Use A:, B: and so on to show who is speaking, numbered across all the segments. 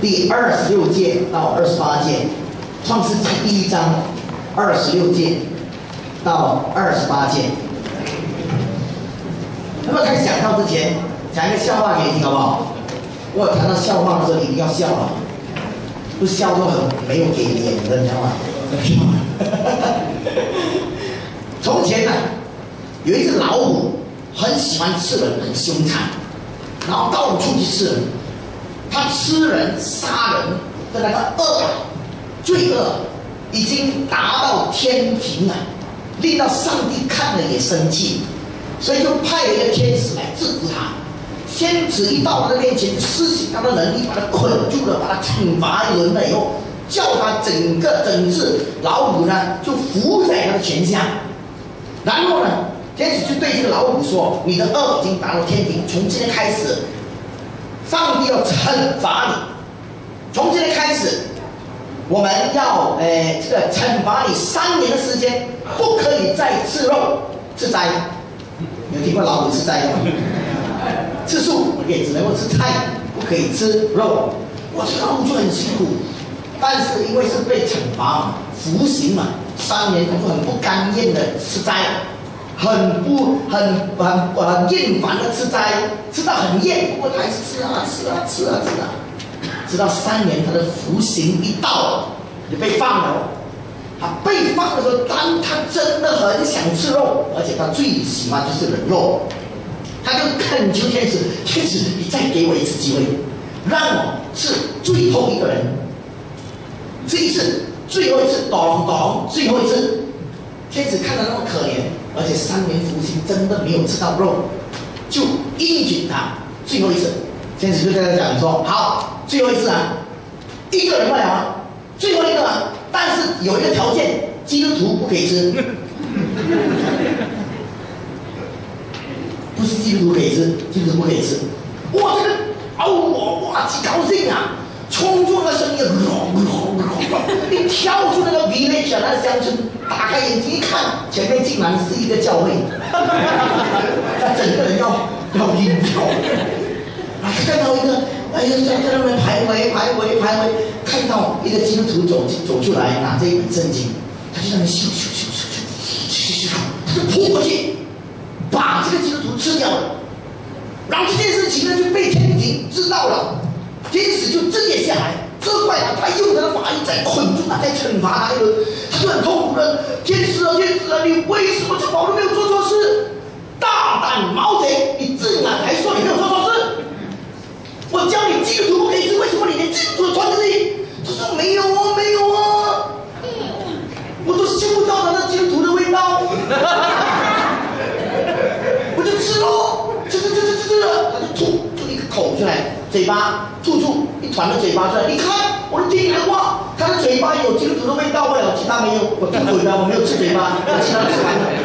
A: 第26届到28届，创世纪第1章26届到28届。那么开始讲到之前，讲一个笑话给你听好不好？我有谈到笑话的时候，你一定要笑啊，不笑都很没有给脸的，你知道吗？从前呢，有一只老虎，很喜欢吃人，很凶残，然后到处去吃人。他吃人、杀人的那个罪恶，已经达到天平了，令到上帝看了也生气，所以就派了一个天使来制服他。天使一到他的面前，施行他的能力，把他捆住了，把他惩罚一轮了以后，叫他整只老虎呢就伏在他的权下。然后呢，天使就对这个老虎说：“你的恶已经达到天平，从今天开始。”上帝要惩罚你，从今天开始，我们要这个惩罚你3年的时间，不可以再吃肉吃斋。有听过老虎吃斋吗？吃素也只能够吃菜，不可以吃肉。我这个老虎就很辛苦，但是因为是被惩罚嘛，服刑嘛，3年他就很不甘愿的吃斋。很厌烦的吃斋，吃到很厌，不过他还是吃啊，直到3年他的服刑一到，就被放了。他被放的时候，当他真的很想吃肉，而且他最喜欢就是人肉，他就恳求天使，天使你再给我一次机会，让我是最后一个人，这一次最后一次，咚，最后一次。天使看得那么可怜，而且3年服刑真的没有吃到肉，就应允他最后一次。天使就跟他讲说：“好，最后一次啊，一个人不了啊，最后一个啊，但是有一个条件，基督徒不可以吃，不是基督徒可以吃，基督徒不可以吃。”哇，这个哇，极高兴啊！冲出那个声音，一跳出那个 village 那个乡村，打开眼睛一看，前面竟然是一个教会，他整个人要晕掉。看到一个，在那边徘徊，看到一个基督徒走出来，拿着一本圣经，他就在那边咻，他就扑过去，把这个基督徒吃掉了。然后这件事情呢就被天庭知道了。天使就直接下来责怪他，他用他的法力在捆住他，在惩罚他，他就很痛苦了。天使啊，你为什么这保罗没有做错事？大胆毛贼，你竟然还说你没有做错事？我教你基督徒不可以吃，为什么你连基督徒都穿自己？他说没有啊，我都嗅不到他的基督徒的味道，我就吃咯，吃，他就吐一个口出来。嘴巴吐出一团的嘴巴出来，你看我的听你的话，他的嘴巴有基督徒的味道不了，其他没有。我吐嘴巴，我没有吃嘴巴，我其他吃完了。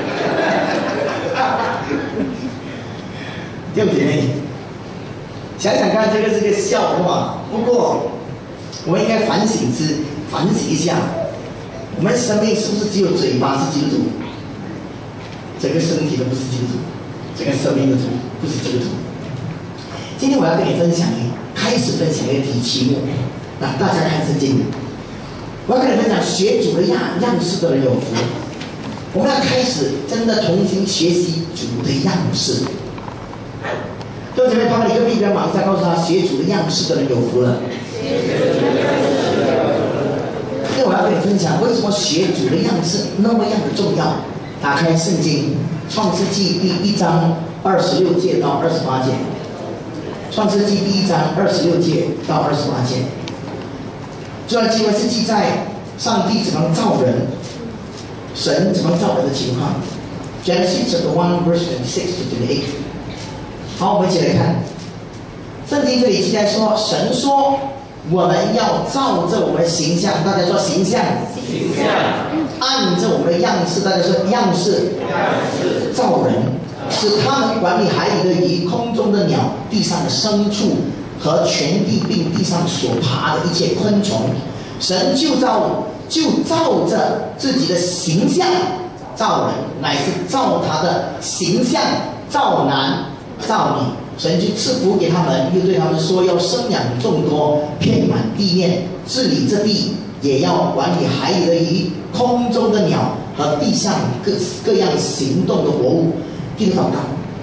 A: 弟兄姐妹，想想看，这个是个笑话，不过我们应该反省一下，我们生命是不是只有嘴巴是基督徒，整个身体都不是基督徒，整个生命的主不是基督徒。今天我要跟你开始分享一个题目，那大家看圣经。我要跟你分享学主的样式的人有福。我们要开始真的重新学习主的样式。弟兄姐妹，旁边一个必须马上告诉他，学主的样式的人有福了。今天我要跟你分享为什么学主的样式那么样的重要。打开圣经，创世纪第1章26节到28节。创世纪第1章26节到28节，这段经文是记载上帝怎么造人，神怎么造人的情况。Genesis chapter 1 verse 26 to 28。好，我们一起来看，圣经这里记载说，神说我们要照着我们的形象，大家说形象，按着我们的样式，大家说样式，造人。使他们管理海里的鱼、空中的鸟、地上的牲畜和全地并地上所爬的一切昆虫。神就照着自己的形象造人，乃是照他的形象造男造女神就赐福给他们，又对他们说要生养众多，遍满地面，治理这地，也要管理海里的鱼、空中的鸟和地上各样行动的活物。第六祷告，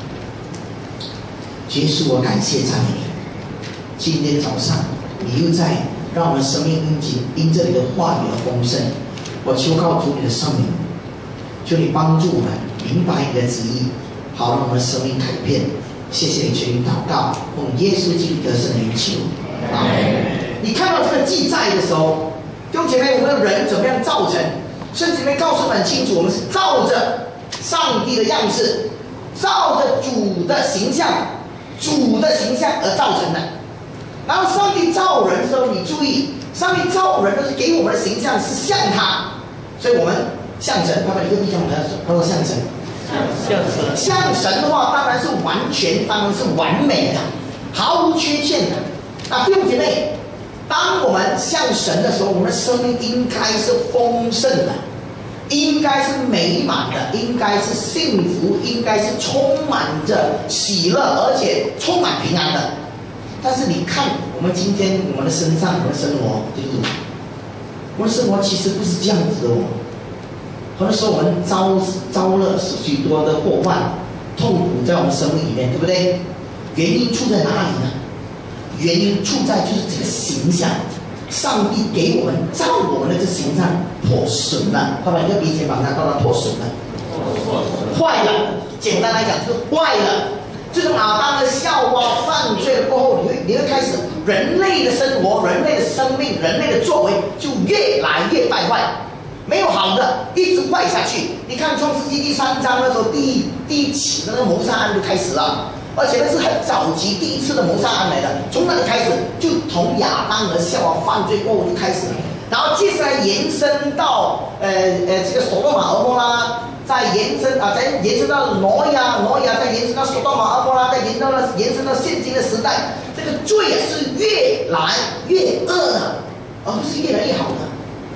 A: 耶稣，我感谢赞美你。今天早上，你又在让我们生命因这里的话语而丰盛。我求告主你的圣名，求你帮助我们明白你的旨意，好让我们生命改变。谢谢你，全力祷告，奉耶稣基督得胜的名求，阿门。你看到这个记载的时候，弟兄姐妹，我们的人怎么样造成？圣经里面告诉我们很清楚，我们是照着上帝的样式，照着主的形象而造成的。然后上帝造人的时候，你注意，上帝造人都是给我们的形象是像他，所以我们像神。爸爸，你跟弟兄们说像神。像神的话，当然是完全，当然是完美的，毫无缺陷的。弟兄姐妹，当我们像神的时候，我们的生命应该是丰盛的，应该是美满的，应该是幸福，应该是充满着喜乐，而且充满平安的。但是你看，我们今天我们的身上，我们的生活就是我们的生活其实不是这样子的哦。很多时候我们遭了许多的祸患、痛苦在我们生命里面，对不对？原因出在哪里呢？原因出在就是这个形象，上帝给我们造我们的这形象破损了。爸爸，你要比肩膀上到它破损了，坏了。简单来讲就是坏了。自从亚当的夏娃犯罪了过后，你会开始人类的生活、人类的生命、人类的作为就越来越败坏。没有好的，一直坏下去。你看创世纪第3章的时候，第一起的那个谋杀案就开始了，而且那是很早期第一次的谋杀案来的。从那里开始，就从亚当和夏娃犯罪过后就开始了，然后接下来延伸到这个所多玛、蛾摩拉，再延伸到挪亚，再延伸到所多玛、蛾摩拉，再延伸到现今的时代。这个罪是越来越恶的，而不是越来越好的。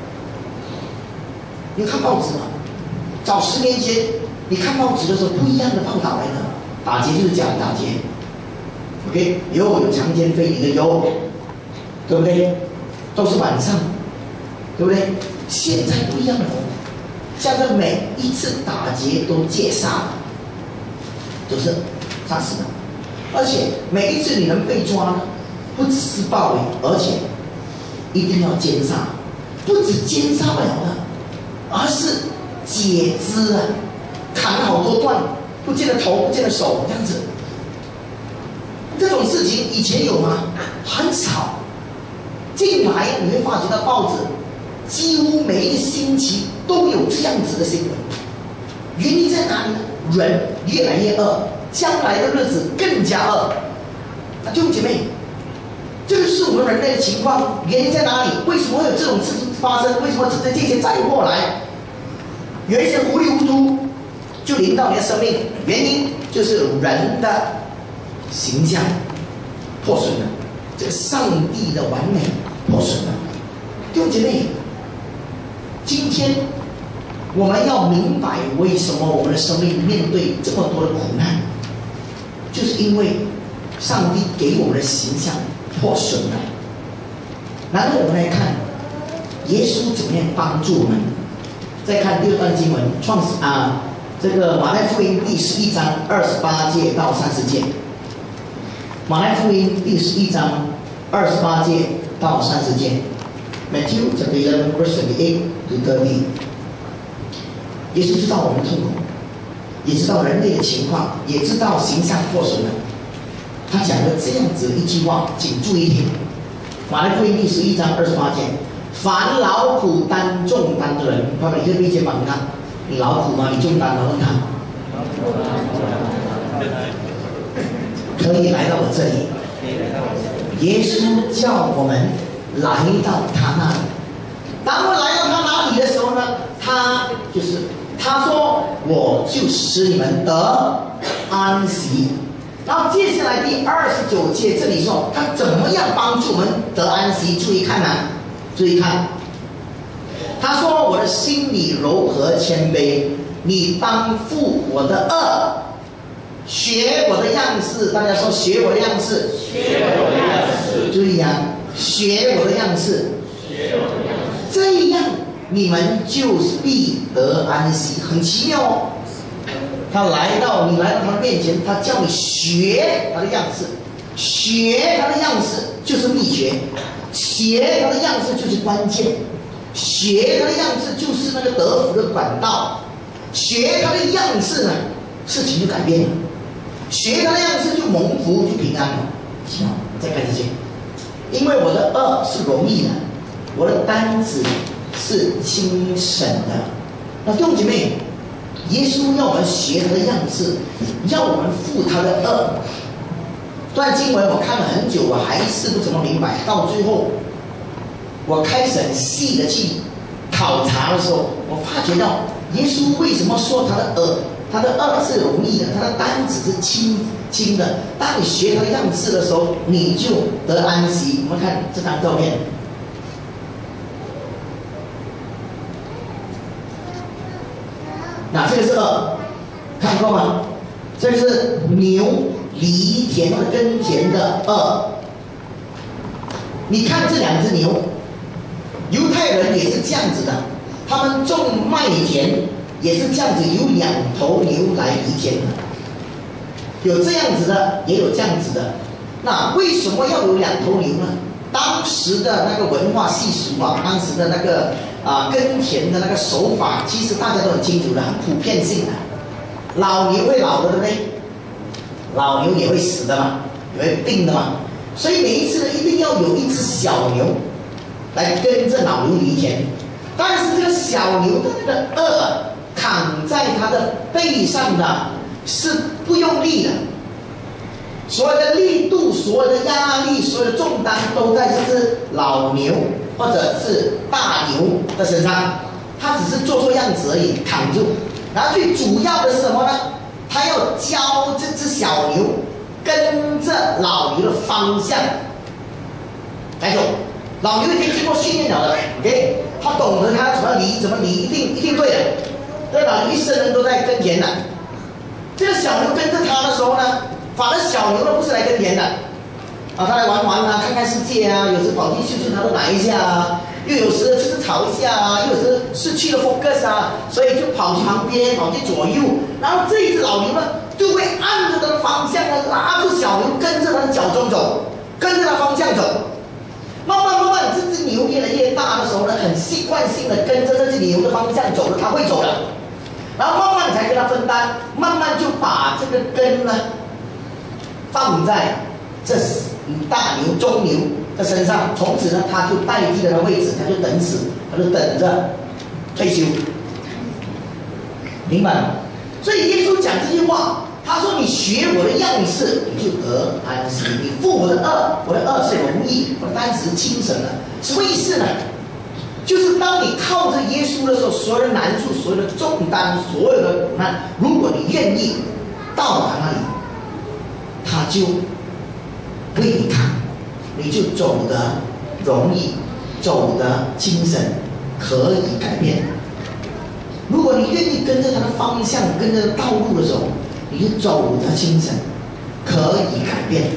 A: 你看报纸吗？早10年前，你看报纸的时候，不一样的报道来的。打劫就是假的打劫 ，OK， 有强奸非礼的有，对不对？都是晚上，对不对？现在不一样了，现在每一次打劫都劫杀了，都是杀死的，而且每一次你能被抓呢，不只是暴力，而且一定要奸杀，不止奸杀不了的。而是截肢啊，砍了好多段，不见了头，不见了手，这样子。这种事情以前有吗？很少。近来你会发觉到报纸，几乎每一个星期都有这样子的新闻。原因在哪里呢？人越来越恶，将来的日子更加恶。弟兄姐妹，这个是我们人类的情况，原因在哪里？为什么会有这种事情发生？为什么这些灾祸来？有一些糊里糊涂就临到你的生命，原因就是人的形象破损了，这个上帝的完美破损了。弟兄姐妹，今天我们要明白为什么我们的生命面对这么多的苦难，就是因为上帝给我们的形象破损了。然后我们来看耶稣怎么样帮助我们。再看第2段经文，这个马太福音第11章28节到30节。马太福音第11章28节到30节。Matthew chapter 11 verse 28 to 30。耶稣知道我们痛苦，也知道人类的情况，也知道形象破损了。他讲了这样子一句话，请注意听。马太福音第11章28节。凡劳苦担重担的人，爸爸，你可以肩膀他，你劳苦吗？你重担吗？问他，可以来到我这里。耶稣叫我们来到他那里。当我们来到他那里的时候呢，他说，我就使你们得安息。然后接下来第29节这里说，他怎么样帮助我们得安息？注意看啊。注意看，他说：“我的心里柔和谦卑，你当负我的恶， 学我的样式，大家说学我的样式，
B: 学我的样式，
A: 注意啊，学我的样式，
B: 学我的样式，
A: 这样你们就是必得安息。很奇妙哦，你来到他的面前，他叫你学他的样式，学他的样式就是秘诀，学他的样式就是关键，学他的样式就是那个得福的管道，学他的样式呢，事情就改变了。学他的样式就蒙福就平安了。行，再看这些，因为我的恶是容易的，我的担子是轻省的。那弟兄姐妹，耶稣要我们学他的样式，要我们负他的恶。这段经文我看了很久，我还是不怎么明白。到最后，我开始很细的去考察的时候，我发觉到耶稣为什么说他的恶？他的恶是容易的，他的担子是轻的。当你学他的样式的时候，你就得安息。我们看这张照片，这个是恶，看过吗？这是牛犁田的耕田的恶。你看这两只牛，犹太人也是这样子的，他们种麦田。也是这样子，有2头牛来犁田的，有这样子的，也有这样子的。那为什么要有2头牛呢？当时的那个文化习俗啊，当时的那个耕田的那个手法，其实大家都很清楚的，很普遍性的。老牛会老的，对不对？老牛也会死的嘛，也会病的嘛。所以每一次呢，一定要有一只小牛来跟着老牛犁田。但是这个小牛的那个轭扛在它的背上的是不用力的，所有的力度、所有的压力、所有的重担都在这只老牛或者是大牛的身上，它只是做做样子而已，扛住。然后最主要的是什么呢？它要教这只小牛跟着老牛的方向来走。老牛已经经过训练了的 ，OK， 他懂得他怎么犁，一定对的。这老牛一生人都在耕田的，这个小牛跟着他的时候呢，反而小牛呢不是来耕田的，他来玩玩啊，看看世界啊，有时跑进去他都来一下啊，又有时就是吵一下啊，又有时失去了 focus 啊，所以就跑去旁边，跑去左右，然后这一只老牛呢就会按着它的方向呢拉住小牛，跟着它的脚中走，跟着它方向走。慢慢，这只牛越来越大的时候呢，很习惯性的跟着这只牛的方向走了，它会走了。然后慢慢才跟它分担，慢慢就把这个根呢放在这大牛、中牛的身上，从此呢，它就代替了它的位置，它就等死，它就等着退休。明白吗？所以耶稣讲这句话。他说：“你学我的样式，你就得安息。你负我的恶，我的恶是容易，我的担子是轻省的。什么意思呢？就是当你靠着耶稣的时候，所有的难处、所有的重担、所有的苦难，如果你愿意到达那里，他就为你扛，你就走得容易，走得轻省，可以改变。如果你愿意跟着他的方向，跟着道路的时候。”你就走得轻省，可以改变。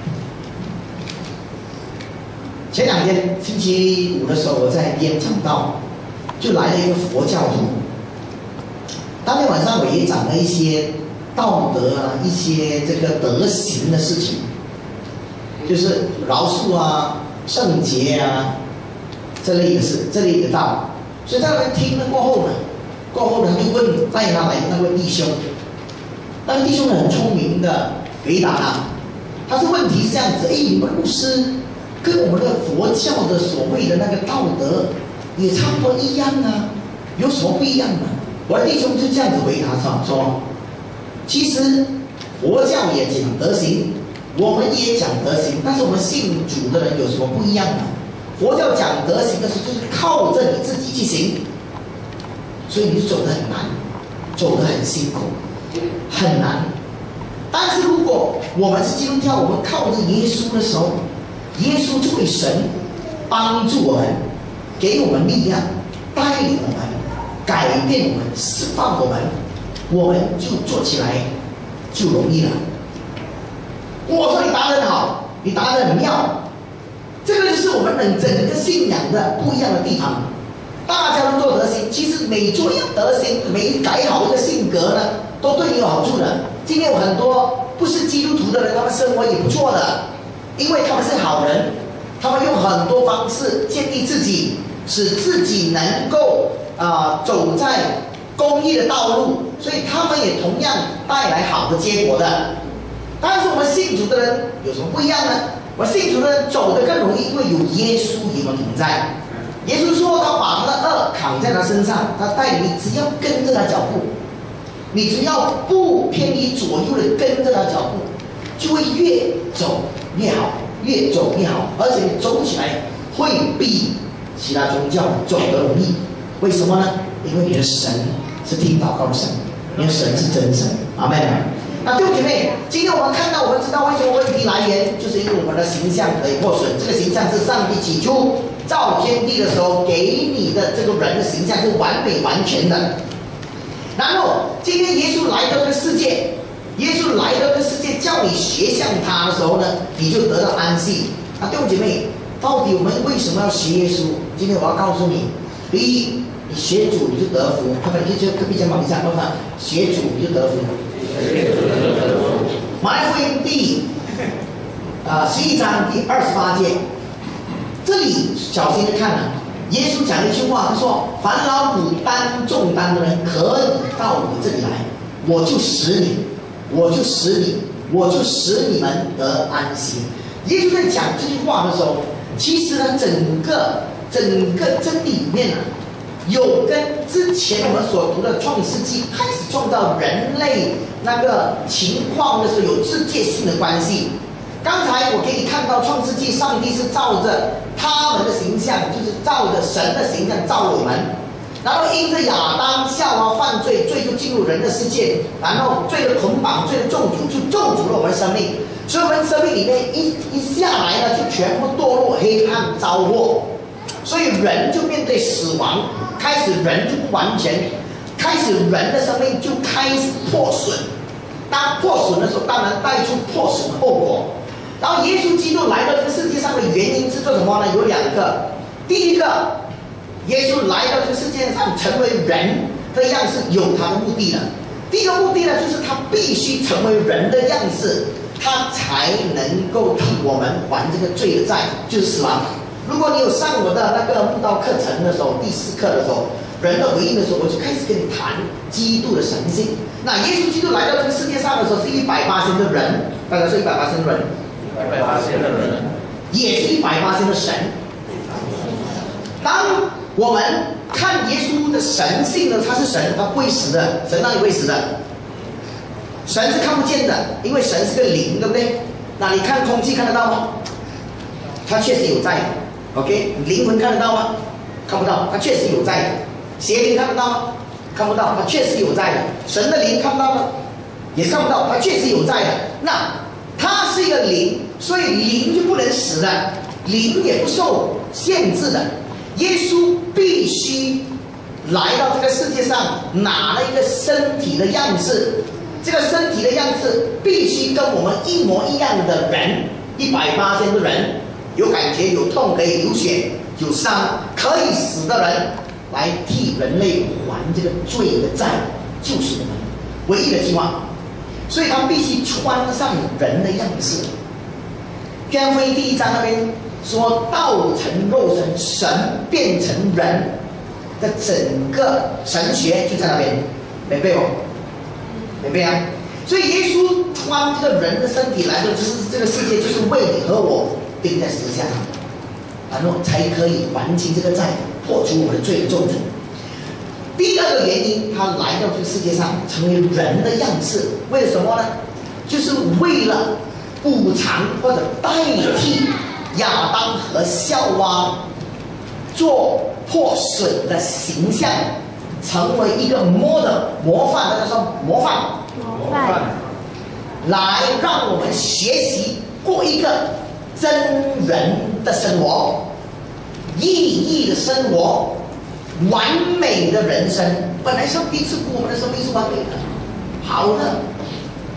A: 前2天星期5的时候，我在边讲道，就来了一个佛教徒。当天晚上我也讲了一些道德啊，一些这个德行的事情，就是饶恕啊、圣洁啊这类的事，这类的道。所以他们听了过后呢，他就问带他来的那位弟兄。那个弟兄很聪明的回答他说问题是这样子，你们牧师跟我们的佛教的所谓的那个道德也差不多一样啊，有什么不一样呢？我的弟兄就这样子回答说，其实佛教也讲德行，我们也讲德行，但是我们信主的人有什么不一样呢？佛教讲德行的时候，就是靠着你自己去行，所以你就走得很难，走得很辛苦。很难，但是如果我们是基督教，我们靠着耶稣的时候，耶稣这位神帮助我们，给我们力量，带领我们，改变我们，释放我们，我们就做起来就容易了。我说你答得很好，你答得很妙，这个就是我们整个信仰的不一样的地方。大家都做德行，其实每做一样德行，每改好一个性格呢，都对你有好处的。今天有很多不是基督徒的人，他们生活也不错的，因为他们是好人，他们用很多方式建立自己，使自己能够走在公义的道路，所以他们也同样带来好的结果的。但是我们信主的人有什么不一样呢？我们信主的人走得更容易，因为有耶稣与我们同在。耶稣说他把他的恶扛在他身上，他带你只要跟着他脚步，你只要不偏离左右的跟着他脚步，就会越走越好，越走越好，而且你走起来会比其他宗教走得容易。为什么呢？因为你的神是听祷告的神，你的神是真神。阿们。那弟兄姐妹，今天我们看到，我们知道为什么问题来源，就是因为我们的形象可以破损。这个形象是上帝起初造天地的时候给你的这个人的形象是完美完全的。然后今天耶稣来到这个世界，耶稣来到这个世界叫你学像他的时候呢，你就得到安息。啊，弟兄姐妹，到底我们为什么要学耶稣？今天我要告诉你，第一，你学主你就得福。他们就隔壁肩膀一下，告诉他学主你就得福。马太福音第11章第28节，这里小心的看啊，耶稣讲一句话，他说：“凡劳苦担重担的人，可以到我这里来，我就使你们得安息。”耶稣在讲这句话的时候，其实呢，整个真理里面呢，有跟之前我们所读的创世纪开始创造人类那个情况的时候有直接性的关系。刚才我给你看到创世纪，上帝是照着他们的形象，就是照着神的形象造我们，然后因着亚当夏娃犯罪，罪就进入人的世界，然后罪的捆绑，罪的咒诅就咒诅了我们的生命，所以我们生命里面一下来呢，就全部堕落黑暗糟祸，所以人就面对死亡，开始人就不完全，开始人的生命就开始破损。当破损的时候，当然带出破损的后果。然后耶稣基督来到这个世界上的原因是做什么呢？有两个。第一个，耶稣来到这个世界上成为人的样式，有他的目的的。第一个目的呢，就是他必须成为人的样式，他才能够替我们还这个罪的债，就是死亡。如果你有上我的那个慕道课程的时候，第4课的时候，人的回应的时候，我就开始跟你谈基督的神性。那耶稣基督来到这个世界上的时候，是100%的人，大家说100%的人，100%的人，也是100%的神。当我们看耶稣的神性呢，他是神，他不会死的，神哪里会死的？神是看不见的，因为神是个灵，对不对？那你看空气看得到吗？它确实有在的 ，OK？ 灵魂看得到吗？看不到，它确实有在的。邪灵看得到吗？看不到，它确实有在的。神的灵看不到吗？也看不到，它确实有在的。那它是一个灵，所以灵就不能死的，灵也不受限制的。耶稣必须来到这个世界上，拿了一个身体的样式，这个身体的样式必须跟我们一模一样的人，100%的人，有感觉、有痛、可以流血、有伤、可以死的人，来替人类还这个罪的债，就是我们唯一的计划。所以他必须穿上人的样式。约翰福音第1章那边说，道成肉身，神变成人的整个神学就在那边，没背哦，没背啊。所以耶稣穿这个人的身体来到这个世界，就是为你和我钉在十字架上，然后才可以还清这个债，破除我们的罪的咒诅。第二个原因，他来到这个世界上成为人的样式，为了什么呢？就是为了补偿或者代替亚当和夏娃做破损的形象，成为一个模范，大家说模范，来让我们学习过一个真人的生活，意义的生活，完美的人生。本来上帝赐福我们的生命是完美的、好的，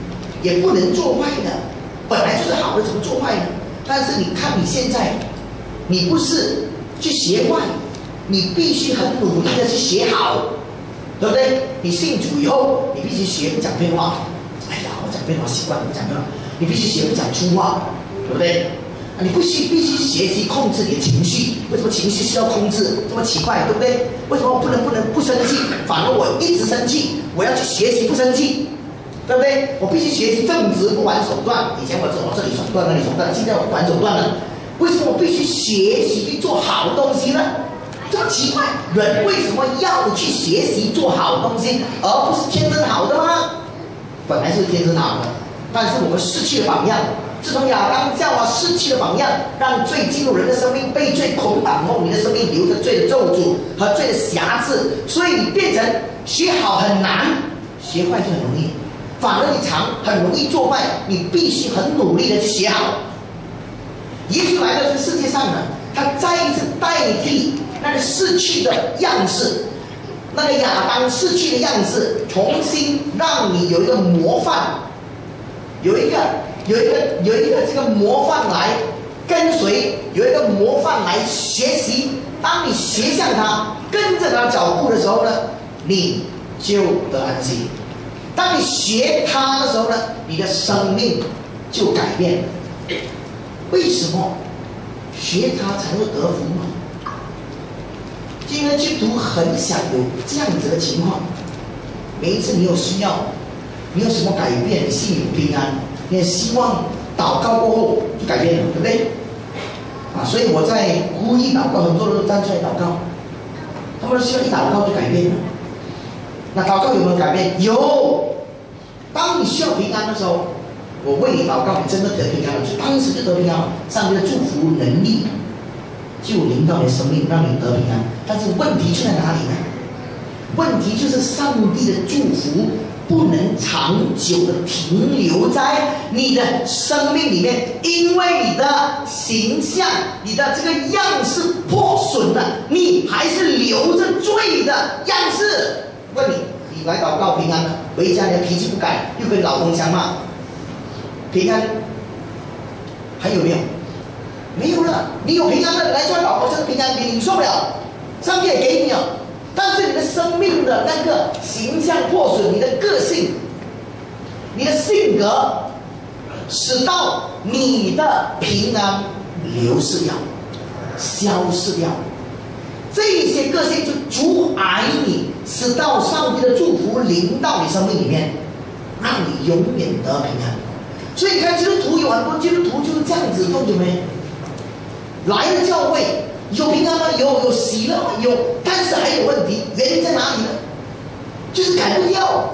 A: 也不能做坏的，本来就是好的，怎么做坏呢？但是你看你现在，你不是去学坏，你必须很努力的去学好，对不对？你信主以后，你必须学不讲骗话。哎呀，我讲骗话习惯了，不讲骗话，你必须学不讲粗话，对不对？你必须学习控制你的情绪。为什么情绪需要控制？这么奇怪，对不对？为什么不能不生气？反而我一直生气，我要去学习不生气，对不对？我必须学习正直，不玩手段。以前我这里手段，那里手段，现在我玩手段了。为什么我必须学习去做好的东西呢？这么奇怪，人为什么要去学习做好的东西，而不是天生好的吗？本来是天生好的，但是我们失去了榜样。自从亚当夏娃失去了榜样，让罪进入人的生命，被罪捆绑后，你的生命留着罪的咒诅和罪的瑕疵，所以你变成学好很难，学坏就很容易。反而你很容易做坏，你必须很努力的去学好。耶稣来到这个世界上呢，他再一次代替那个逝去的样式，那个亚当逝去的样式，重新让你有一个模范，有一个这个模范来跟随，有一个模范来学习。当你学像他，跟着他脚步的时候呢，你就得安息。当你学他的时候呢，你的生命就改变了。为什么学他才会得福呢？今天基督徒很想有这样子的情况。每一次你有需要，你有什么改变，你心里平安，你也希望祷告过后就改变了，对不对？所以我在呼吁祷告，很多人都站出来祷告，他们都希望一祷告就改变了。那祷告有没有改变？有。当你需要平安的时候，我为你祷告，你真的得平安了，就当时就得平安了。上帝的祝福能力就临到你的生命，让你得平安。但是问题出在哪里呢？问题就是上帝的祝福不能长久的停留在你的生命里面，因为你的形象、你的这个样式破损了，你还是留着罪的样式。问你，你来祷告平安了，回家你的脾气不改，又跟老公相骂，平安还有没有？没有了。你有平安了，来做老婆，这个平安你受不了，上帝也给你了。但是你的生命的那个形象破损，你的个性、你的性格，使到你的平安流失掉、消失掉，这些个性就阻碍你，使到上帝的祝福临到你生命里面，让你永远得平安。所以你看基督徒有很多基督徒就是这样子，懂没？来了教会有平安吗？有喜乐吗？有，但是还有问题，原因在哪里呢？就是改不掉，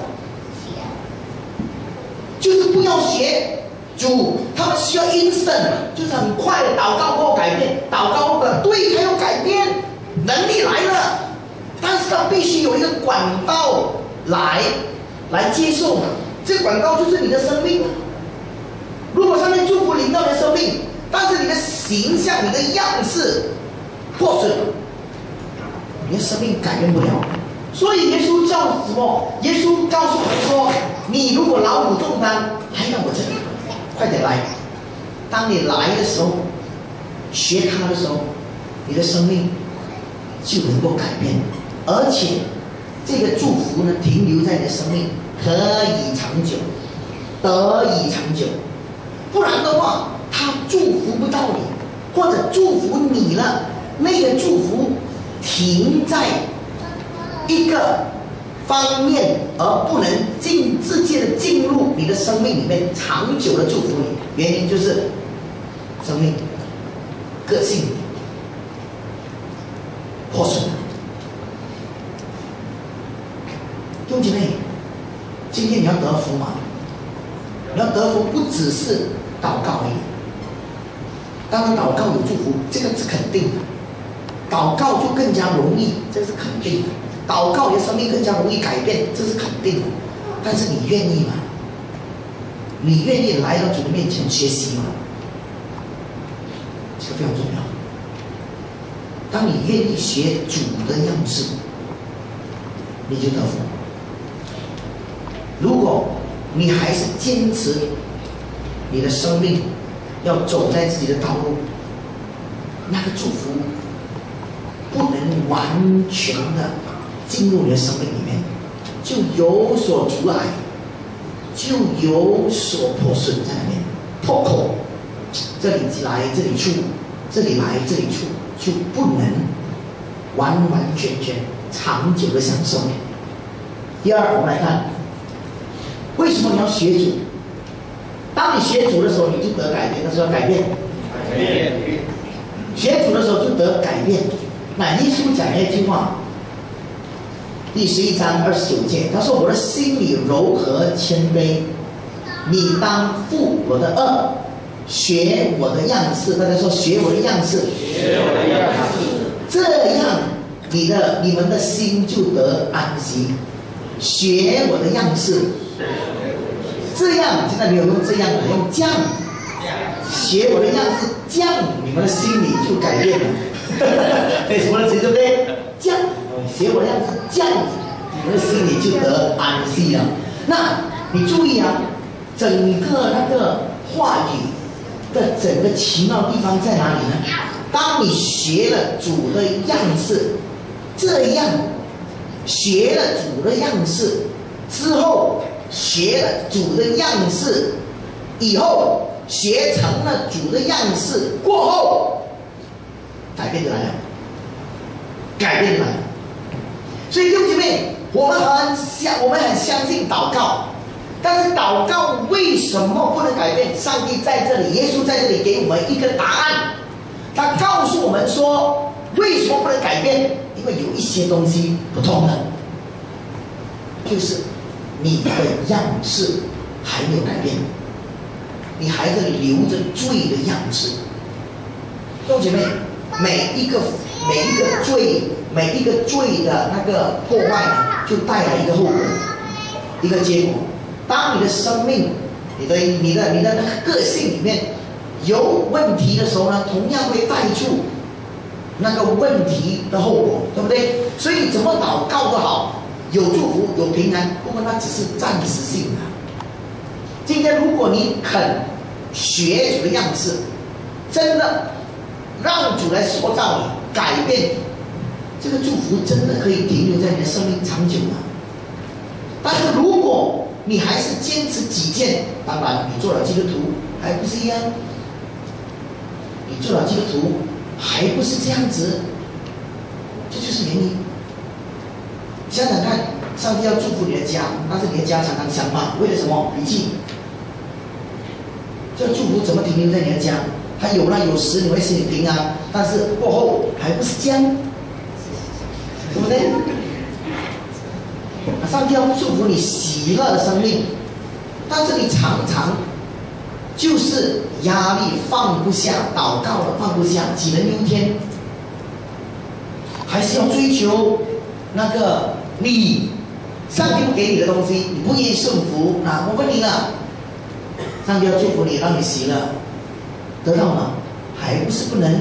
A: 就是不要学主，他们需要 instant， 就是很快的祷告过后改变，祷告过后对他要改变，能力来了，但是他必须有一个管道来接受嘛，这个管道就是你的生命。如果上面祝福临到你的生命，但是你的形象、你的样式破损，你的生命改变不了。所以耶稣叫什么？耶稣告诉我们说：你如果劳苦重担，来到我这里，快点来。当你来的时候，学他的时候，你的生命就能够改变，而且这个祝福呢，停留在你的生命，可以长久，得以长久。不然的话，他祝福不到你，或者祝福你了，那个祝福停在一个方面，而不能直接的进入你的生命里面，长久的祝福你。原因就是生命、个性破损了。弟兄姐妹，今天你要得福吗？你要得福，不只是祷告而已。当然，祷告有祝福，这个是肯定的。祷告就更加容易，这是肯定的。祷告你的生命更加容易改变，这是肯定的。但是你愿意吗？你愿意来到主的面前学习吗？这个非常重要。当你愿意学主的样式，你就得福。如果你还是坚持你的生命要走在自己的道路，那个祝福不能完全的进入你的生命里面，就有所阻碍，就有所破损在那边，破口，这里来这里出，这里来这里出，就不能完完全全长久的享受。第二，我们来看，为什么你要学主？当你学主的时候，你就得改变，那是要改变。学主的时候就得改变。那耶稣讲了一句话，第11章29节，他说：“我的心里柔和谦卑，你当负我的恶，学我的样式。”大家说：“学我的样式。”
B: 学我的样式。
A: 这样，你们的心就得安息。学我的样式。这样，现在没有用这样的，用这样。学我的样式，这样你们的心里就改变了。为什么呢？对不对？这样，学我的样式，这样你们的心里就得安息了。那你注意啊，整个那个话语的整个奇妙地方在哪里呢？当你学了主的样式，这样学了主的样式之后，学了主的样式以后，学成了主的样式过后，改变就来了，改变就来了。所以弟兄姐妹，我们很相信祷告，但是祷告为什么不能改变？上帝在这里，耶稣在这里给我们一个答案，他告诉我们说，为什么不能改变？因为有一些东西不同的，就是你的样式还没有改变，你还在留着罪的样式。弟兄姐妹，每一个罪的那个破坏呢，就带来一个后果，一个结果。当你的生命、你的那个个性里面有问题的时候呢，同样会带出那个问题的后果，对不对？所以怎么祷告都好，有祝福有平安，不过那只是暂时性的。今天如果你肯学主的样式，真的让主来塑造你、改变你，这个祝福真的可以停留在你的生命长久的。但是如果你还是坚持己见，当然你做了基督徒还不是一样，你做了基督徒还不是这样子，这就是原因。想想看，上帝要祝福你的家，但是你的家常常相骂，为了什么？脾气。这个祝福怎么停留在你的家？他有了有时你会心里平安，但是过后还不是这样，对不对？上帝要祝福你喜乐的生命，但是你常常就是压力放不下，祷告的放不下，杞人忧天，还是要追求那个上帝不给你的东西，你不愿意顺服。那我问你了，上帝要祝福你，让你喜乐，得到吗？还不是不能，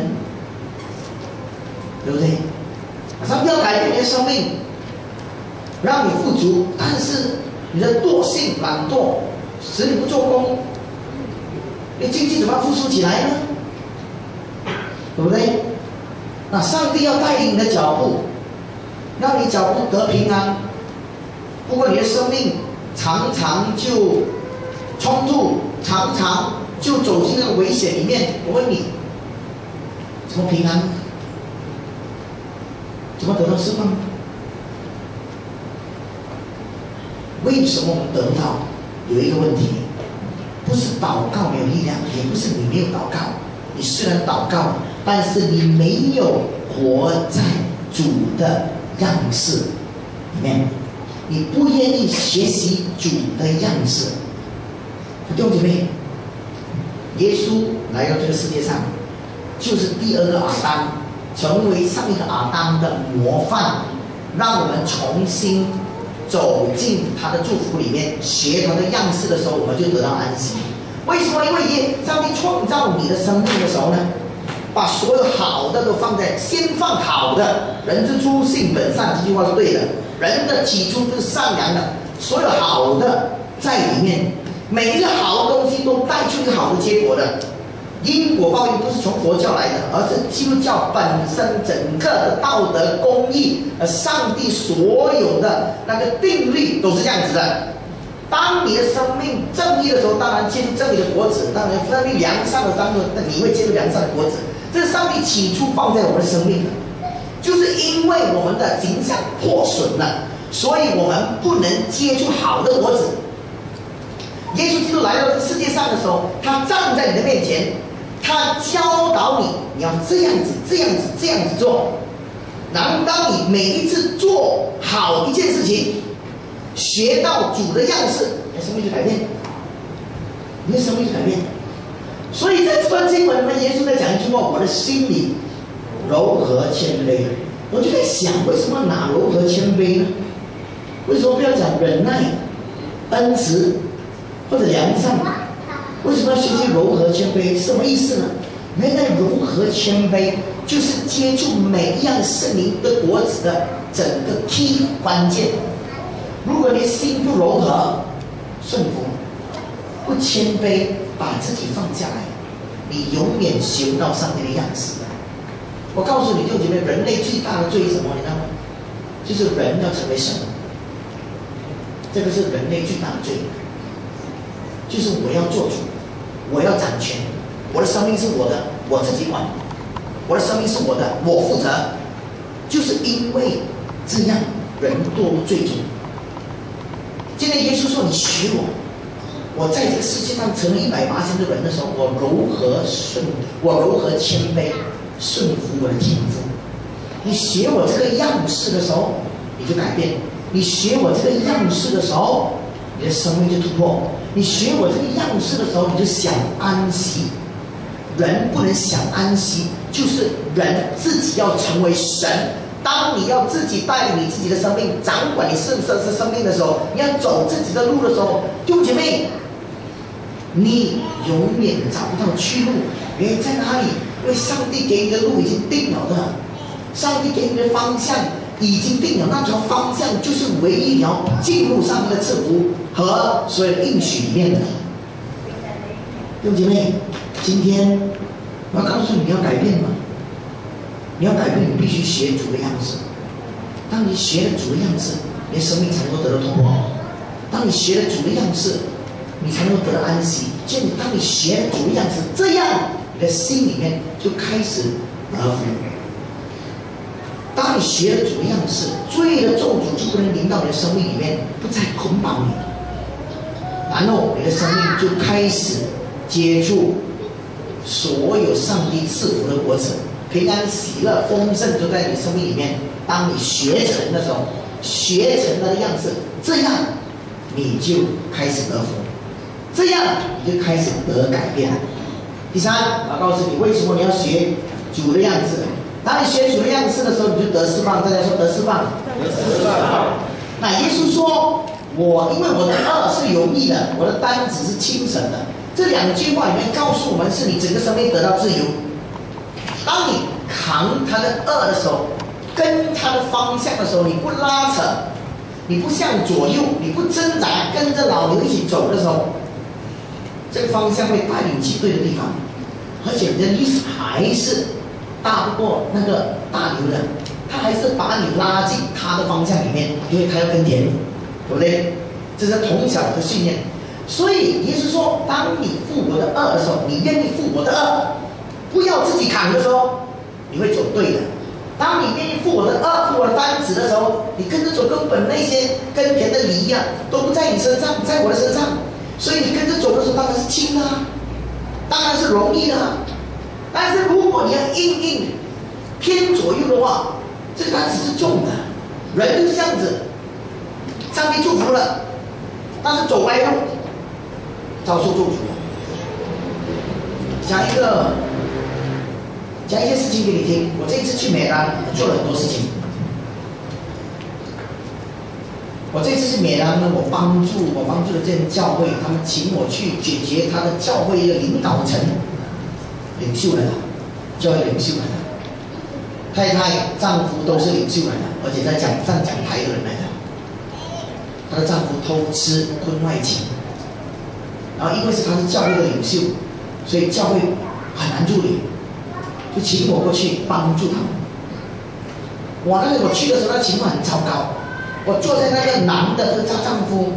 A: 对不对？上帝要改变你的生命，让你富足，但是你的惰性、懒惰使你不做工，你经济怎么复苏起来呢？对不对？那上帝要带领你的脚步，让你脚步得平安。不过你的生命常常就冲突，常常就走进那个危险里面。我问你，怎么平安？怎么得到释放？为什么我们得不到？有一个问题，不是祷告没有力量，也不是你没有祷告。你虽然祷告，但是你没有活在主的样式里面，你不愿意学习主的样式。弟兄姐妹，耶稣来到这个世界上，就是第二个亚当，成为上一个亚当的模范，让我们重新走进他的祝福里面，学他的样式的时候，我们就得到安息。为什么？因为上帝创造你的生命的时候呢，把所有好的都放在先放好的。人之初性本善，这句话是对的。人的起初是善良的，所有好的在里面。每一个好的东西都带出一个好的结果的。因果报应不是从佛教来的，而是基督教本身整个的道德公义，上帝所有的那个定律都是这样子的。当你的生命正义的时候，当然结出正义的果子；当然生命良善的当中，你会结出良善的果子。这是上帝起初放在我们的生命的，就是因为我们的形象破损了，所以我们不能结出好的果子。耶稣基督来到这世界上的时候，他站在你的面前，他教导你，你要这样子、这样子、这样子做。然后当你每一次做好一件事情，学到主的样式，你的生命就改变，你的生命就改变。所以在这段经文里面，耶稣在讲一句话：我的心里柔和谦卑。我就在想，为什么拿柔和谦卑呢？为什么不要讲忍耐、恩慈或者良善？为什么要学习柔和谦卑？什么意思呢？原来柔和谦卑就是接触每一样圣灵的果子的整个 key 关键。如果你心不柔和、顺服、不谦卑，把自己放下来，你永远学不到上帝的样式。我告诉你，弟兄姐妹，人类最大的罪是什么？你知道吗？就是人要成为神。这个是人类最大的罪，就是我要做主，我要掌权，我的生命是我的，我自己管，我的生命是我的，我负责。就是因为这样，人堕入罪中。今天耶稣说：“你学我，我在这个世界上成为180的人的时候，我柔和谦卑，顺服我的天父。你学我这个样式的时候，你就改变；你学我这个样式的时候，你的生命就突破；你学我这个样式的时候，你就想安息。人不能想安息，就是人自己要成为神。当你要自己带领你自己的生命，掌管你生命的时候，你要走自己的路的时候，弟兄姐妹，你永远找不到去路。原因在哪里？因为上帝给你的路已经定了的，上帝给你的方向已经定了，那条方向就是唯一你要进入上帝的赐福和所有的应许里面的。弟兄姐妹，今天我要告诉你，你要改变吗？你要改变，你必须学主的样式。当你学了主的样式，你的生命才能够得到突破。当你学了主的样式，你才能够得到安息。就当你学了主的样式，这样你的心里面就开始得福。当你学了主的样式，罪的咒诅就不能临到你的生命里面，不再捆绑你。然后你的生命就开始接触所有上帝赐福的果子。平安、喜乐、丰盛就在你生命里面。当你学成的时候，学成那个样式，这样你就开始得福，这样你就开始得改变。第三，我告诉你，为什么你要学主的样式？当你学主的样式的时候，你就得释放。大家说得释放，得释放。那耶稣说：“因为我的恶是有益的，我的担子是轻省的。”这两句话里面告诉我们，是你整个生命得到自由。当你扛他的恶的时候，跟他的方向的时候，你不拉扯，你不向左右，你不挣扎，跟着老牛一起走的时候，这个方向会带领去对的地方，而且你的意识还是大不过那个大牛的，他还是把你拉进他的方向里面，因为他要耕田，对不对？这是从小的训练。所以耶稣说，当你负我的恶的时候，你愿意负我的恶，不要自己扛的时候，你会走对的。当你愿意负我的恶、负我的担子的时候，你跟着走，根本那些耕田的犁啊，都不在你身上，在我的身上。所以你跟着走的时候，当然是轻的啊，当然是容易的啊。但是如果你要硬偏左右的话，这个担子是重的。人就是这样子，上帝祝福了，但是走歪路，遭受咒诅。讲一些事情给你听。我这一次去美兰做了很多事情。我这次去美兰呢，我帮助了这间教会，他们请我去解决他的教会的领导层领袖来的，教会领袖来的，太太、丈夫都是领袖来的，而且在上讲台的人来的。她的丈夫偷吃婚外情。 然后因为他是教会的领袖，所以教会很难处理，就请我过去帮助他们。哇，那个我去的时候，那情况很糟糕。我坐在那个男的这个丈夫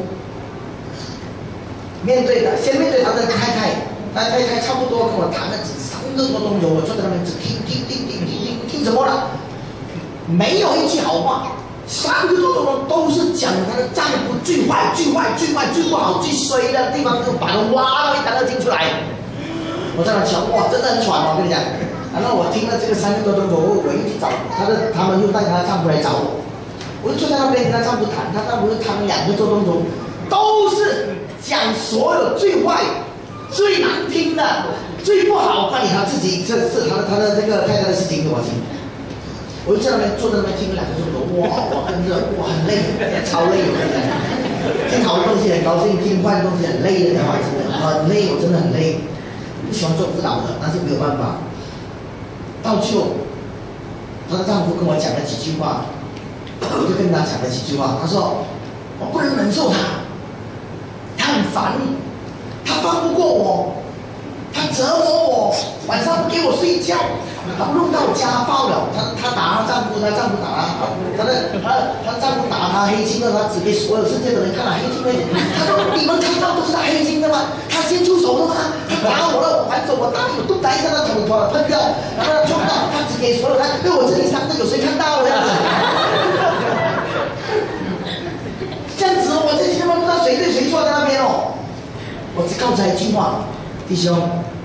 A: 面对的，先面对他的太太，他太太差不多跟我谈了3个多钟头，我坐在那边只听什么了？没有一句好话，3个多钟头都是讲他的丈夫最坏、最不好、最衰的地方，就把他挖到一干二净出来。我在那想，哇，真的很喘哦，我跟你讲。然后我听了这个3个多钟头，我又去找他们又带他丈夫来找我，我就坐在那边跟他丈夫谈，他丈夫就谈2个多钟头，都是讲所有最坏、最难听的、最不好关于他自己他的这个太太的事情给我听。我就在那边坐在那边听了2个钟头，哇，我跟着哇很累，超累，我跟你讲，听好的东西很高兴，听坏的东西很累的，真的很累，我真的很累，不喜欢做辅导的，但是没有办法。到最后，她的丈夫跟我讲了几句话，我就跟他讲了几句话。他说：“我不能忍受他，他很烦，他放不过我，他折磨我，晚上不给我睡觉，他弄到我家暴了。他打她丈夫，她丈夫打她丈夫打她黑青了，他只给所有世界的人看了黑青。他说你们看到都是他黑青的吗？他先出手的吗？他打我了，我还手，我打你，我都打一下，他头喷掉，然后他冲到，他只给所有人看，因为我这里3个有谁看到这样子？这样子，我这些他妈不知道谁对谁错在那边哦。我只告诉他一句话，弟兄，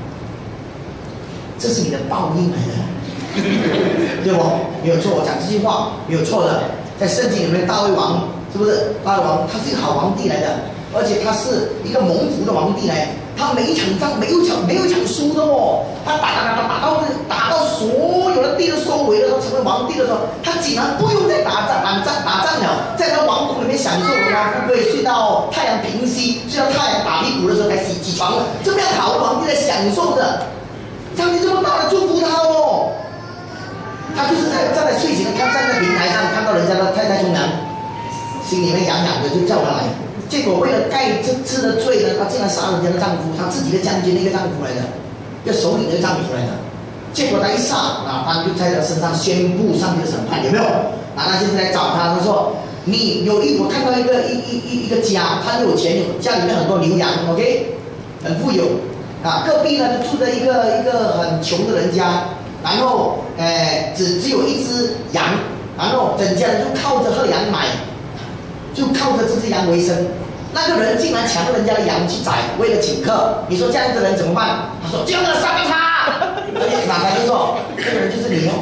A: 这是你的报应来的，对不？没有错，我讲这句话没有错的。在圣经里面，大卫王是不是？大卫王他是一个好皇帝来的，而且他是一个蒙福的皇帝来。他每一场仗没有一场输的哦。他打到所有的地都收回了，他成为皇帝的时候，他竟然不用再打仗了，在他王宫里面享受荣华富贵，睡到太阳平息，睡到太阳打屁股的时候才起床。这么样好的皇帝在享受着，上帝这么大的祝福他哦。他就是站在睡醒，他站在平台上看到人家的太太冲凉，心里面痒痒的就叫他来。结果为了盖这次的罪呢，他竟然杀人家的丈夫，他自己的将军那个丈夫来的，一个首领那个丈夫来的。结果他一杀，他就在他身上宣布上帝的审判，有没有？他现在来找他，他说：“我看到一个家，他很有钱，家里面很多牛羊 ，OK， 很富有啊。隔壁呢就住着一个很穷的人家，然后只有1只羊，然后整家人就靠着喝羊奶。”就靠着这只羊为生，那个人竟然抢人家的羊去宰，为了请客。你说这样子的人怎么办？他说：“就要杀掉他。”哪来就说这个人就是你哦，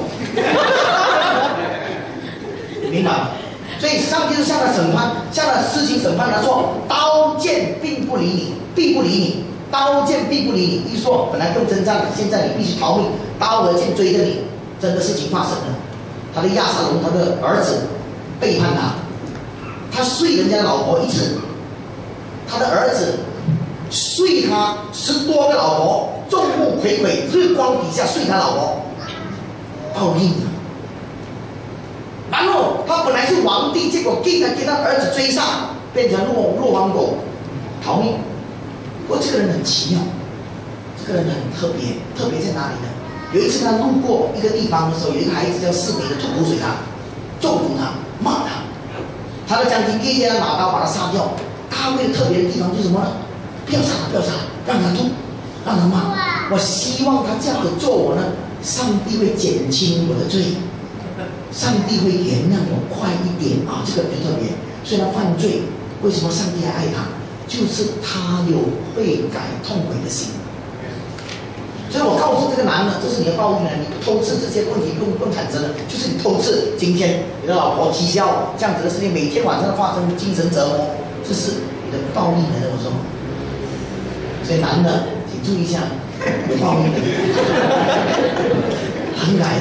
A: 明白吗？所以上帝就向他审判，向他施行审判。他说：“刀剑并不理你，必不理你。刀剑必不理你。”一说本来更征战了，现在你必须逃命，刀和剑追着你。真的事情发生了，他的亚撒龙，他的儿子背叛他。他睡人家老婆1次，他的儿子睡他10多个老婆，众目睽睽，日光底下睡他老婆，报应啊！然后他本来是皇帝，结果给他儿子追上，变成落荒狗，逃命。不过这个人很奇妙，这个人很特别，特别在哪里呢？有一次他路过一个地方的时候，有一个孩子叫示每的吐口水他，咒诅他，骂他。他的将军夜夜拿刀把他杀掉。大卫特别的地方就是什么呢？不要杀，让他吐，让他骂。我希望他这样子做我呢，上帝会减轻我的罪，上帝会原谅我快一点啊！这个比较特别。虽然犯罪，为什么上帝还爱他？就是他有悔改痛悔的心。所以我告诉这个男的，这是你的报应了。你偷吃这些问题不产生了，就是你偷吃。今天你的老婆踢销这样子的事情，每天晚上发生精神折磨，这是你的报应来的。我说，所以男的请注意一下，有报应的，很矮的，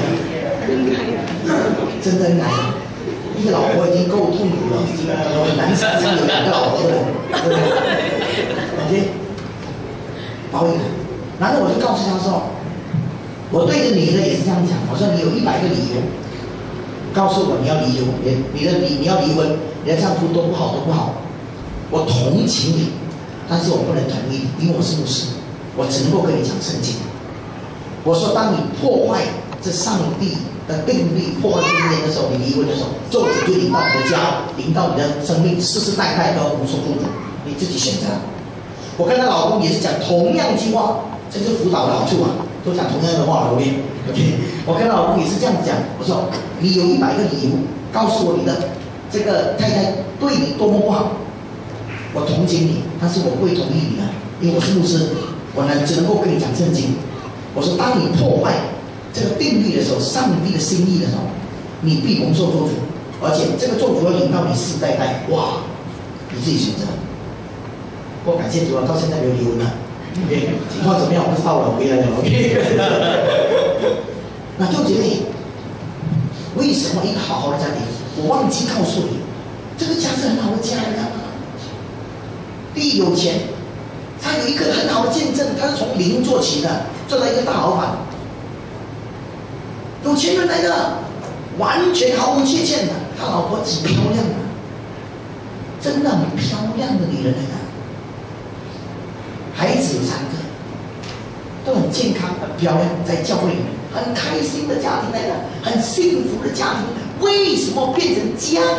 A: 真的很矮的。一个老婆已经够痛苦了，很难想象有2个老婆的人，对不对 ？OK， 报应。然后我就告诉他说，我对着女的也是这样讲，我说你有100个理由，告诉我你要理由，你要离婚，你的丈夫多不好，我同情你， 但是我不能同意，因为我是牧师，我只能够跟你讲圣经。我说，当你破坏这上帝的定律，破坏定律的时候，你离婚的时候，咒诅就临到你的家，临到你的生命，世世代代都要无所做主，你自己选择。我跟她老公也是讲同样一句话，这就是辅导的好处啊，都讲同样的话了。OK， 我跟她老公也是这样子讲，我说你有100个理由告诉我你的这个太太对你多么不好，我同情你，但是我不会同意你的，因为我是牧师，我只能够跟你讲圣经。我说，当你破坏这个定律的时候，上帝的心意的时候，你必蒙受咒诅，而且这个咒诅要临到你世代代，哇，你自己选择。我感谢主啊，到现在没有离婚了。OK， 情况怎么样我不知道了，我回来了。OK， 那弟兄姐妹，为什么一个好好的家庭，我忘记告诉你，这个家是很好的家呀。第一，有钱，他有一个很好的见证，他是从零做起的，做到一个大老板。有钱人来的，完全毫无缺陷的。他老婆极漂亮的，真的很漂亮的女人来的。孩子有3个，都很健康、很漂亮，在教会里面很开心的家庭来的，很幸福的家庭。为什么变成这样？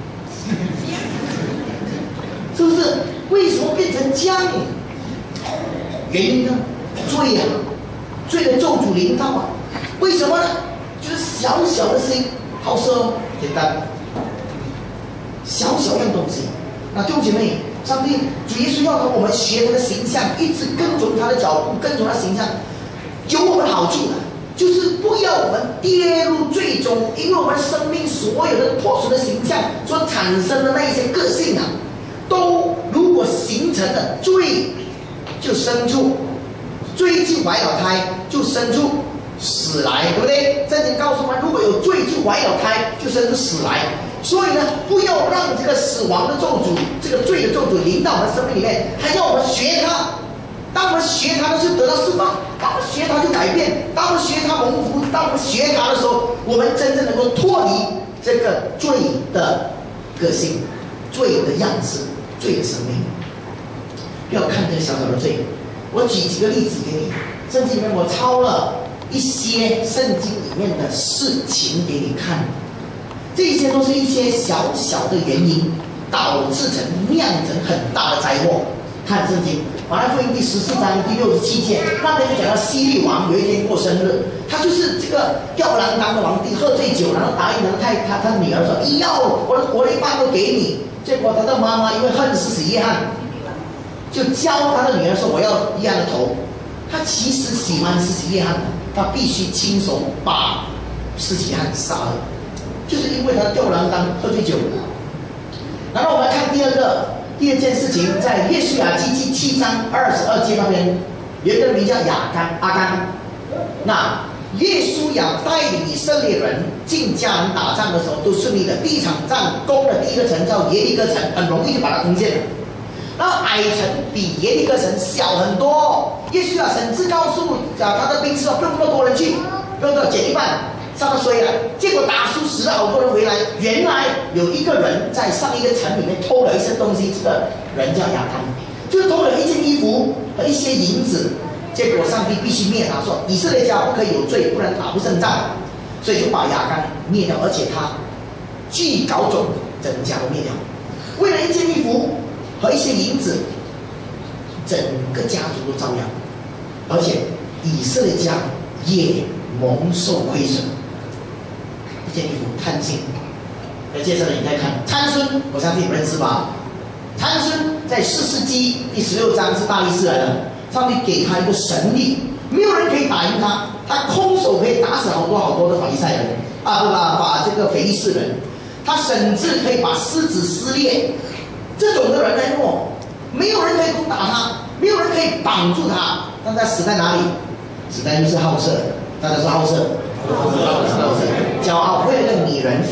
A: 是不是？为什么变成这样？原因呢？罪啊，罪的咒诅临到啊。为什么呢？就是小小的心，好色，简单，小小样东西。那弟兄姐妹，上帝主耶稣要我们学他的形象，一直跟从他的脚步，跟从他的形象，有我们的好处的，就是不要我们跌入最终，因为我们生命所有的破损的形象所产生的那一些个性啊，都如果形成了罪，就生出罪就怀了胎，就生出死来，对不对？圣经告诉我们，如果有罪就怀了胎，就生出死来。所以呢，不要让这个死亡的咒诅，这个罪的咒诅临到我们生命里面，还要我们学它。当我们学它的时候，得到释放；当我们学它就改变；当我们学它蒙福；当我们学它的时候，我们真正能够脱离这个罪的个性、罪的样式、罪的生命。不要看这个小小的罪。我举几个例子给你，圣经里面我抄了一些圣经里面的事情给你看。这些都是一些小小的原因，导致酿成很大的灾祸。看圣经，马太福音第14章第67节，那边就讲到希律王有一天过生日，他就是这个吊郎当的皇帝，喝醉酒，然后答应了他女儿说：“你要我的国内半都给你。”结果他的妈妈因为恨死约翰，就教他的女儿说：“我要约翰的头。”他其实喜欢施洗约翰，他必须亲手把施洗约翰杀了。就是因为他吊郎当喝醉酒。然后我们看第二件事情，在约书亚记7章22节那边，有一个名叫阿干。那约书亚带领以色列人进迦南打仗的时候都顺利的，第一场仗攻的第一个城叫耶利哥城，很容易就把它攻陷了。那矮城比耶利哥城小很多，约书亚甚至告诉他的兵士说：“不用那么多人去，不用减一半。”杀到衰了，结果打输死了好多人回来。原来有一个人在上一个城里面偷了一些东西，这个人叫亚干，就是偷了一件衣服和一些银子。结果上帝必须灭他，说以色列家不可以有罪，不然打不胜仗，所以就把亚干灭掉，而且他既搞种，整个家都灭掉。为了一件衣服和一些银子，整个家族都遭殃，而且以色列家也蒙受亏损。一件衣服贪心。接着你再看参孙，我相信你们认识吧？参孙在4世纪第16章是大力士来的，上帝给他一个神力，没有人可以打赢他，他空手可以打死好多的法利赛人把这个腓利士人，他甚至可以把狮子撕裂。这种的人来过，没有人可以攻打他，没有人可以绑住他，但他死在哪里？死在就是好色，大家说好色。骄傲，为了一个女人，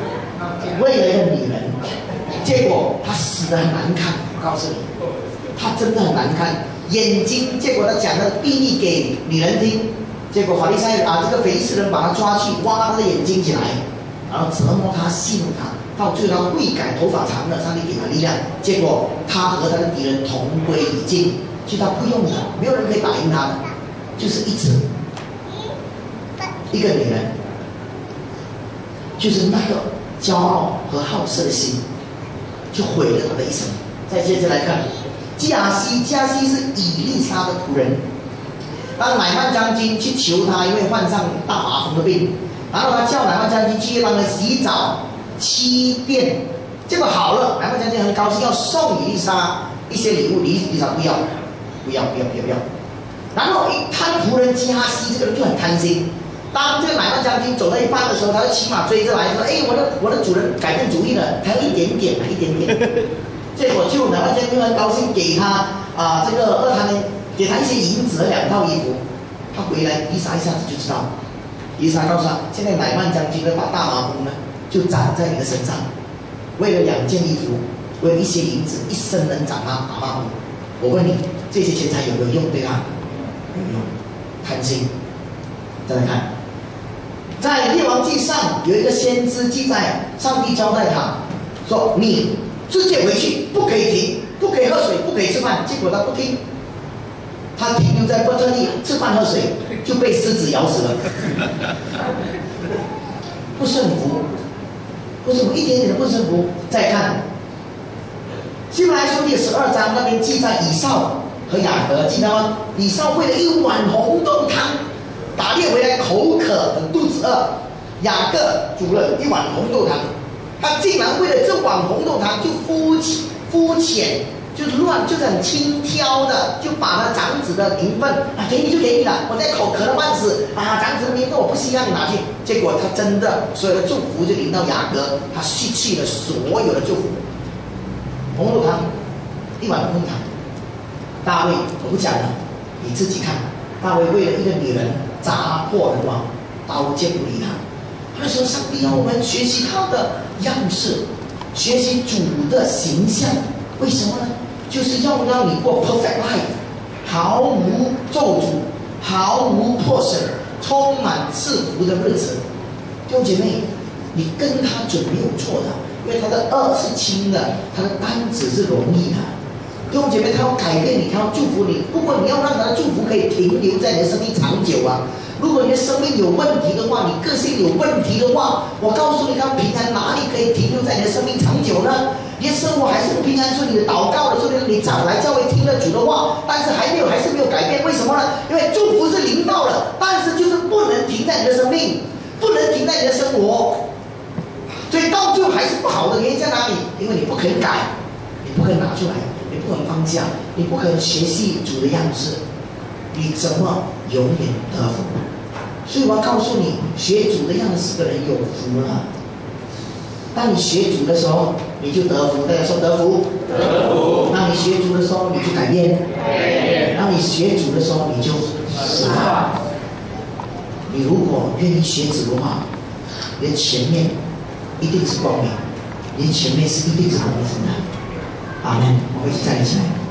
A: 结果他死得很难看。我告诉你，他真的很难看。眼睛，结果他讲的秘密给女人听，结果法利赛这个腓利士人把他抓去，挖他的眼睛起来，然后折磨他，戏弄他。 到最后他悔改，头发长了，上帝给他力量，结果他和他的敌人同归于尽，就他不用的，没有人可以打赢他的，就是一次一个女人，就是那个骄傲和好色的心，就毁了他的一生。再接着来看，加西是以利沙的仆人。当乃曼将军去求他，因为患上大麻风的病，然后他叫乃曼将军去帮他洗澡7遍，结果好了，乃曼将军很高兴，要送以利沙一些礼物，以利沙不要。然后他的仆人加西这个人就很贪心，当这个乃曼将军走到一半的时候，他就骑马追着来说：“哎，我的主人改变主意了，还有一点点。”结果就乃曼将军很高兴，给他这个2坛呢，给他一些银子和2套衣服。他回来，以利沙一下子就知道，以利沙告诉他，现在乃曼将军呢把大麻风呢就长在你的身上，为了2件衣服，为了一些银子，一生能长大麻风。我问你，这些钱财有没有用？对他没有用，贪心。再来看，在列王记上有一个先知记载，上帝交代他说：“你直接回去，不可以停，不可以喝水，不可以吃饭。”结果他不听，他停留在伯特利吃饭喝水，就被狮子咬死了。不顺服，为什么一点点的不顺服？再看希伯来书第12章那边记载以扫和雅各，记得吗？以扫为了1碗红豆汤打猎回来，口渴肚子饿，雅各煮了1碗红豆汤，他竟然为了这碗红豆汤就肤浅，就是很轻佻的，就把他长子的名分给你就给你了，我在口渴了半死长子的名分我不稀罕，你拿去。结果他真的所有的祝福就临到雅各，他失去了所有的祝福。红豆汤，1碗红豆汤。大卫我不讲了，你自己看。大卫为了一个女人砸破人亡，刀剑不离他。他说：“上帝要我们学习他的样式，学习主的形象。为什么呢？就是要让你过 perfect life， 毫无咒诅，毫无破损，充满赐福的日子。”弟兄姐妹，你跟他准没有错的，因为他的恶是轻的，他的担子是容易的。弟兄姐妹，他要改变你，他要祝福你。不过你要让他的祝福可以停留在你的生命长久啊！如果你的生命有问题的话，你个性有问题的话，我告诉你，他平安哪里可以停留在你的生命长久呢？你的生活还是不平安，说你的祷告的时候，你早来教会听了主的话，但是还是没有改变，为什么呢？因为祝福是临到了，但是就是不能停在你的生命，不能停在你的生活，所以到最后还是不好的原因在哪里？因为你不肯改，你不肯拿出来。你不肯放下，你不肯学习主的样式，你怎么永远得福？所以我要告诉你，学主的样式的人有福了。当你学主的时候，你就得福。大家说得福，
B: 得福。
A: 当你学主的时候，你就改变；当你学主的时候，你就释放。你如果愿意学主的话，你的前面一定是光明，你的前面是一定是光明的。阿门！我们一起站立起来。